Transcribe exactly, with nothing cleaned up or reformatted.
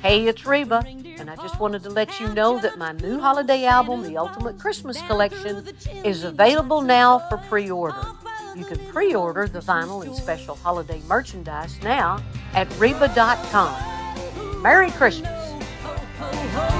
Hey, it's Reba, and I just wanted to let you know that my new holiday album, The Ultimate Christmas Collection, is available now for pre-order. You can pre-order the vinyl and special holiday merchandise now at reba dot com. Merry Christmas!